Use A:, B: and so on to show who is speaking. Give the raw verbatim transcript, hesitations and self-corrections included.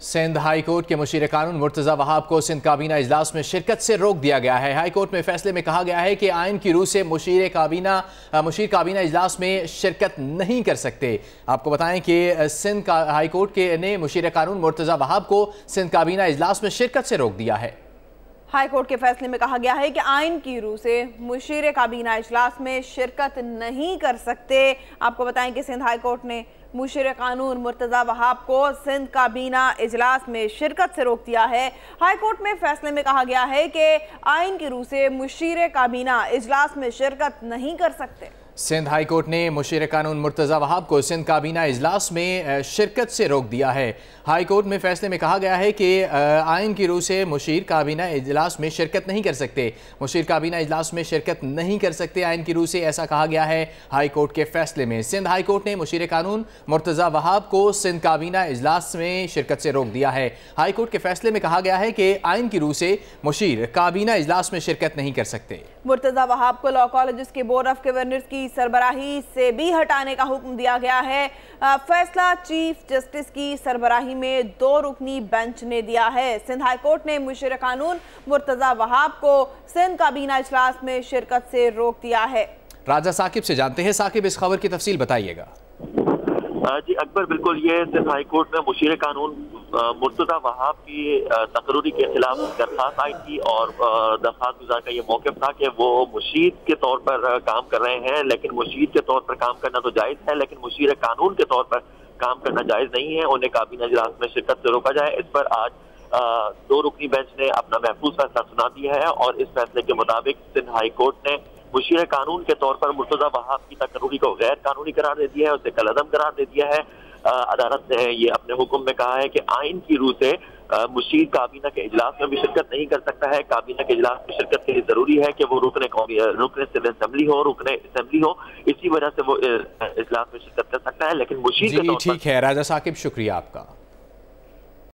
A: Sindh high court के मुशीर कानून मुर्तज़ा वहाब को सिंध काबीना इजलास में शिरकत से रोक दिया गया है। हाई कोर्ट में फैसले में कहा गया है कि आइन की रूह से मुशीर काबीना मुशीर काबीना इजलास में शिरकत नहीं कर सकते। आपको बताएं कि सिंध का हाई कोर्ट के ने मुशीर कानून मुर्तज़ा वहाब को सिंध काबीना इजलास में शिरकत से रोक दिया है।
B: हाई कोर्ट के फैसले में कहा गया है कि आइन की रूह से मुशीर काबीना इजलास में शिरकत नहीं कर सकते। आपको बताएं कि सिंध हाई कोर्ट ने मुशीर कानून मुर्तज़ा वहाब को सिंध काबीना इजलास में शिरकत से रोक दिया है। हाई कोर्ट में फैसले में कहा गया है कि आइन की रूह से मुशीर काबीना इजलास में शिरकत नहीं कर सकते।
A: सिंध हाई कोर्ट ने मुशीर कानून मुर्तज़ा वहाब को सिंध काबीना इजलास में शिरकत से रोक दिया है। हाई कोर्ट में फैसले में कहा गया है कि आइन की रूह से मुशीर काबीना इजलास में शिरकत नहीं कर सकते मुशीर काबीना इजलास में शिरकत नहीं कर सकते आइन की रूह से, ऐसा कहा गया है हाई कोर्ट के फैसले में। सिंध हाई कोर्ट ने मुशीर कानून मुर्तज़ा वहाब को सिंध काबीना इजलास में शिरकत से रोक दिया है। हाई कोर्ट के फैसले में कहा गया है कि आइन की रूह से मुशीर काबीना इजलास में शिरकत नहीं कर सकते।
B: मुर्तज़ा वहाब को लॉ कॉलेज के बोर्ड ऑफ गवर्नर्स की सरबराही से भी हटाने का हुक्म दिया गया है। फैसला चीफ जस्टिस की सरबराही में दो रुकनी बेंच ने दिया है। सिंध हाई कोर्ट ने मुशीर कानून मुर्तज़ा वहाब को सिंध काबीना इजलास में शिरकत से रोक दिया है।
A: राजा साकिब से जानते हैं। साकिब, इस खबर की तफसील बताइएगा।
C: जी अकबर, बिल्कुल ये सिंध हाई कोर्ट में मुशीर कानून मुर्तज़ा वहाब की तकरीरी के खिलाफ दरख्वास्त आई थी और दरख्वास्त गुजार का ये मौक़िफ़ था कि वो मुशीर के तौर पर काम कर रहे हैं, लेकिन मुशीर के तौर पर काम करना तो जायज़ है, लेकिन मुशीर कानून के तौर पर काम करना जायज़ नहीं है। उन्हें काबीना इजलास में शिरकत से रोका जाए। इस पर आज दो रुकनी बेंच ने अपना महफूज फैसला सुना दिया है और इस फैसले के मुताबिक सिंध हाई कोर्ट ने मुशीर कानून के तौर पर मुर्तज़ा वहाब की तकरीरी को गैर कानूनी करार दे दिया है, उसे कलअदम करार दे दिया है। अदालत ने ये अपने हुक्म में कहा है कि आइन की रूह से मुशीर काबीना के इजलास में भी शिरकत नहीं कर सकता है। काबीना के इजलास में शिरकत के लिए जरूरी है कि वो रुकने रुकने सिविल असेंबली हो रुकने असेंबली हो, इसी वजह से वो इजलास में शिरकत कर सकता है, लेकिन मुशीर के तौर पर।
A: ठीक है राजा साकिब, शुक्रिया आपका।